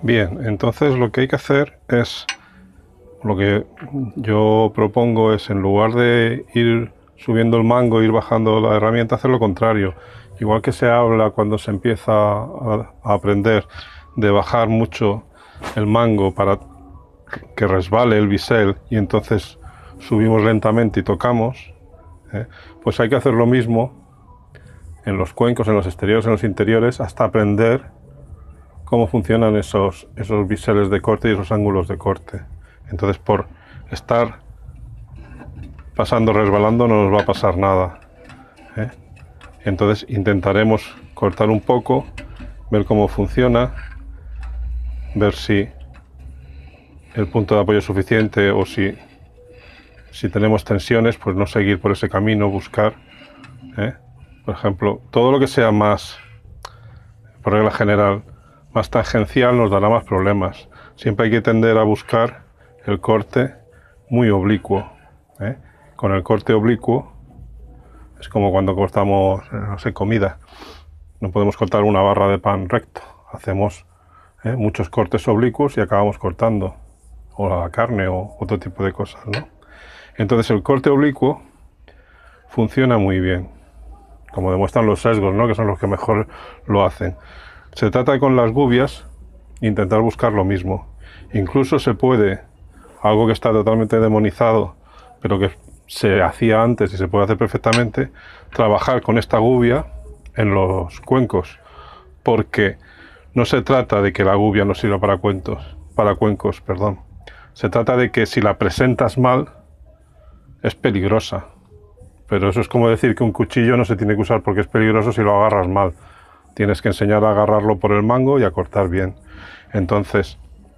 Bien, entonces lo que hay que hacer es, lo que yo propongo es, en lugar de ir subiendo el mango, ir bajando la herramienta, hacer lo contrario. Igual que se habla cuando se empieza a aprender de bajar mucho el mango para que resbale el bisel y entonces subimos lentamente y tocamos, pues hay que hacer lo mismo en los cuencos, en los exteriores, en los interiores, hasta aprender cómo funcionan esos biseles de corte y esos ángulos de corte. Entonces, por estar pasando, resbalando, no nos va a pasar nada. Entonces intentaremos cortar un poco, ver cómo funciona, ver si el punto de apoyo es suficiente o si tenemos tensiones, pues no seguir por ese camino, buscar. Por ejemplo, todo lo que sea más, por regla general, más tangencial nos dará más problemas. Siempre hay que tender a buscar el corte muy oblicuo. Con el corte oblicuo es como cuando cortamos, no sé, comida. No podemos cortar una barra de pan recto. Hacemos muchos cortes oblicuos y acabamos cortando o la carne o otro tipo de cosas, ¿no? Entonces el corte oblicuo funciona muy bien, como demuestran los sesgos, ¿no? Que son los que mejor lo hacen. Se trata con las gubias intentar buscar lo mismo. Incluso se puede, algo que está totalmente demonizado, pero que se hacía antes y se puede hacer perfectamente, trabajar con esta gubia en los cuencos, porque no se trata de que la gubia no sirva para cuencos, perdón. Se trata de que si la presentas mal, es peligrosa. Pero eso es como decir que un cuchillo no se tiene que usar porque es peligroso si lo agarras mal. Tienes que enseñar a agarrarlo por el mango y a cortar bien. Entonces,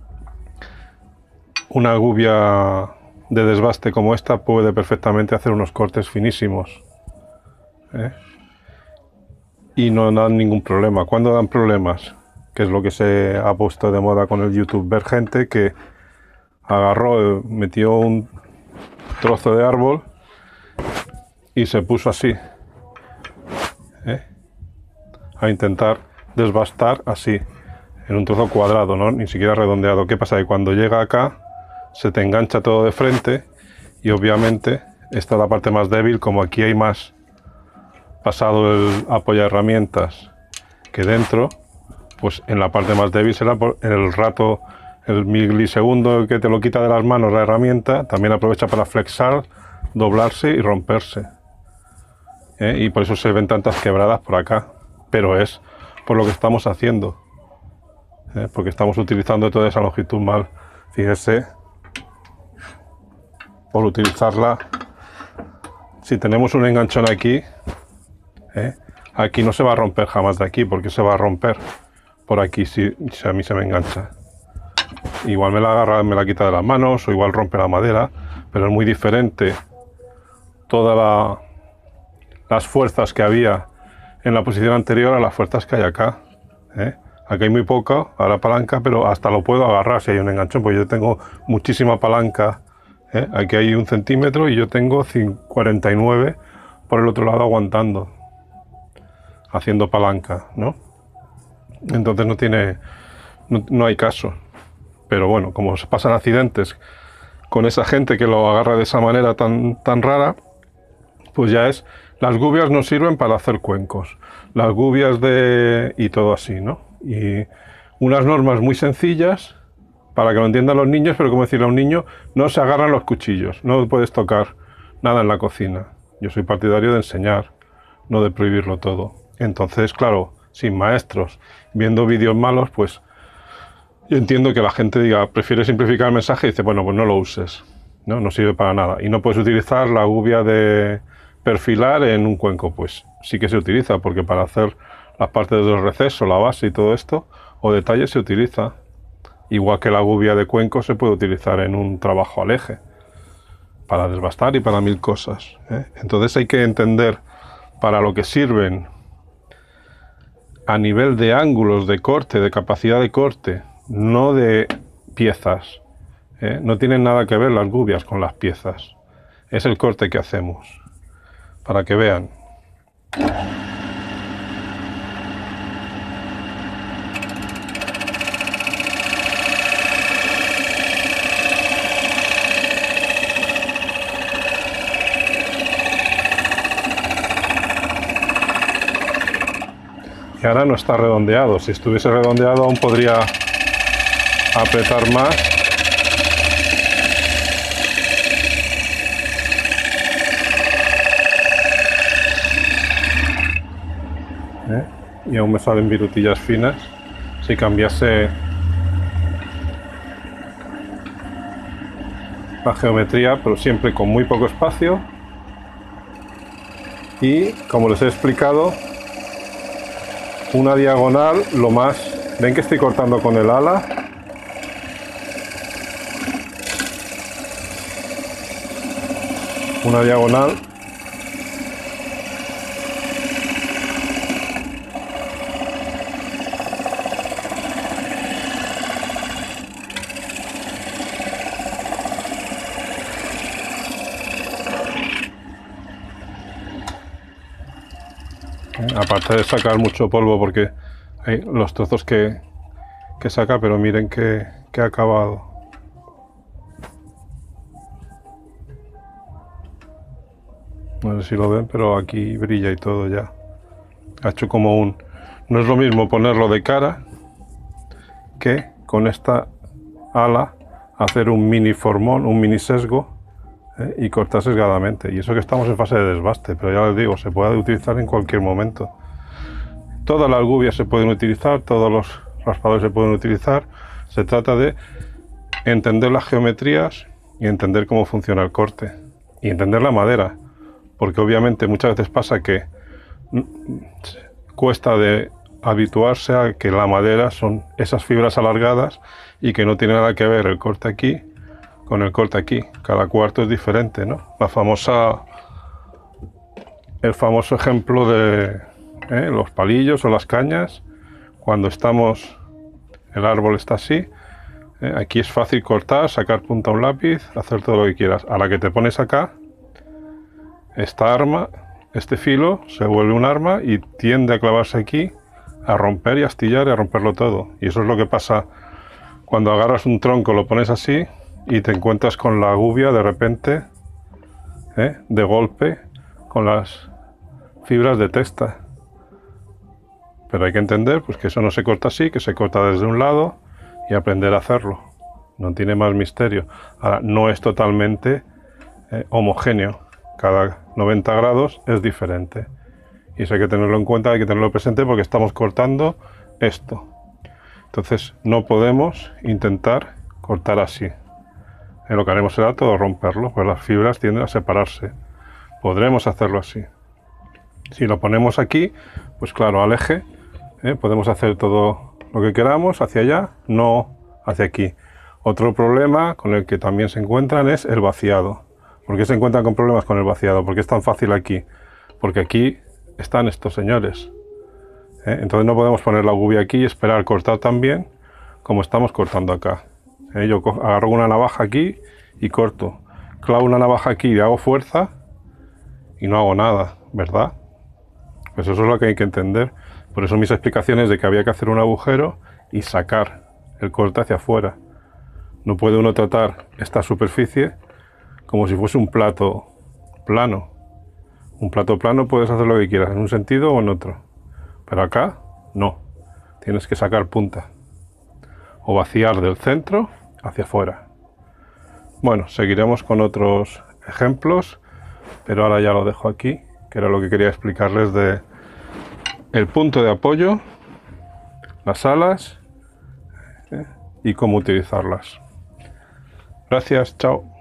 una gubia de desbaste como esta puede perfectamente hacer unos cortes finísimos. Y no dan ningún problema. ¿Cuándo dan problemas? Que es lo que se ha puesto de moda con el YouTube. Ver gente que agarró, metió un trozo de árbol y se puso así, a intentar desbastar así, en un trozo cuadrado, ¿no? Ni siquiera redondeado. ¿Qué pasa? Que cuando llega acá se te engancha todo de frente y obviamente esta es la parte más débil. Como aquí hay más pasado el apoya herramientas que dentro, pues en la parte más débil será por el rato, el milisegundo que te lo quita de las manos la herramienta, también aprovecha para flexar, doblarse y romperse. Y por eso se ven tantas quebradas por acá, pero es por lo que estamos haciendo, porque estamos utilizando toda esa longitud mal. Fíjese, por utilizarla, si tenemos un enganchón aquí, aquí no se va a romper jamás de aquí, porque se va a romper por aquí si a mí se me engancha. Igual me la agarra, me la quita de las manos, o igual rompe la madera, pero es muy diferente todas las fuerzas que había en la posición anterior a las fuerzas que hay acá. Aquí hay muy poca a la palanca, pero hasta lo puedo agarrar si hay un enganchón, porque yo tengo muchísima palanca. Aquí hay 1 centímetro y yo tengo 49 por el otro lado aguantando, haciendo palanca, ¿no? Entonces no hay caso. Pero bueno, como se pasan accidentes con esa gente que lo agarra de esa manera tan rara, pues ya es, las gubias no sirven para hacer cuencos, las gubias y todo así, ¿no? Y unas normas muy sencillas para que lo entiendan los niños, pero como decirle a un niño, no se agarran los cuchillos, no puedes tocar nada en la cocina. Yo soy partidario de enseñar, no de prohibirlo todo. Entonces, claro, sin maestros, viendo vídeos malos, pues yo entiendo que la gente diga, prefiere simplificar el mensaje y dice, bueno, pues no lo uses, no sirve para nada. Y no puedes utilizar la gubia de perfilar en un cuenco. Pues sí que se utiliza, porque para hacer las partes de los recesos, la base y todo esto, o detalles, se utiliza. Igual que la gubia de cuenco se puede utilizar en un trabajo al eje, para desbastar y para 1000 cosas. Entonces hay que entender para lo que sirven a nivel de ángulos de corte, de capacidad de corte, no de piezas. No tienen nada que ver las gubias con las piezas. Es el corte que hacemos, para que vean. que ahora no está redondeado. Si estuviese redondeado aún podría apretar más. Y aún me salen virutillas finas. Si cambiase la geometría, pero siempre con muy poco espacio. Y como les he explicado, una diagonal lo más... ¿Ven que estoy cortando con el ala? Una diagonal. Aparte de sacar mucho polvo, porque hay los trozos que saca, pero miren que ha acabado. No sé si lo ven, pero aquí brilla y todo ya. Ha hecho como un... No es lo mismo ponerlo de cara que con esta ala hacer un mini formón, un mini sesgo, y cortar sesgadamente. Y eso que estamos en fase de desbaste, pero ya les digo, se puede utilizar en cualquier momento. Todas las gubias se pueden utilizar, todos los raspadores se pueden utilizar. Se trata de entender las geometrías y entender cómo funciona el corte. Y entender la madera, porque obviamente muchas veces pasa que cuesta de habituarse a que la madera son esas fibras alargadas y que no tiene nada que ver el corte aquí con el corte aquí. Cada cuarto es diferente, ¿no? El famoso ejemplo de los palillos o las cañas. Cuando el árbol está así, aquí es fácil cortar, sacar punta a un lápiz, hacer todo lo que quieras. A la que te pones acá, este filo se vuelve un arma y tiende a clavarse aquí, a romper y astillar y a romperlo todo. Y eso es lo que pasa cuando agarras un tronco, lo pones así y te encuentras con la gubia de repente, de golpe, con las fibras de testa. Pero hay que entender pues, que eso no se corta así, que se corta desde un lado y aprender a hacerlo. No tiene más misterio. Ahora, no es totalmente homogéneo. Cada 90 grados es diferente. Y eso hay que tenerlo en cuenta, hay que tenerlo presente porque estamos cortando esto. Entonces, no podemos intentar cortar así. Lo que haremos será todo romperlo, pues las fibras tienden a separarse. Podremos hacerlo así. Si lo ponemos aquí, pues claro, al eje, podemos hacer todo lo que queramos hacia allá, no hacia aquí. Otro problema con el que también se encuentran es el vaciado. ¿Por qué se encuentran con problemas con el vaciado? ¿Por qué es tan fácil aquí? Porque aquí están estos señores. Entonces no podemos poner la gubia aquí y esperar cortar tan bien como estamos cortando acá. Yo agarro una navaja aquí y corto. Clavo una navaja aquí y hago fuerza y no hago nada, ¿verdad? Pues eso es lo que hay que entender. Por eso mis explicaciones de que había que hacer un agujero y sacar el corte hacia afuera. No puede uno tratar esta superficie como si fuese un plato plano. Un plato plano puedes hacer lo que quieras, en un sentido o en otro. Pero acá, no. Tienes que sacar punta. O vaciar del centro hacia afuera. Bueno, seguiremos con otros ejemplos, pero ahora ya lo dejo aquí, que era lo que quería explicarles de el punto de apoyo, las alas y cómo utilizarlas. Gracias, chao.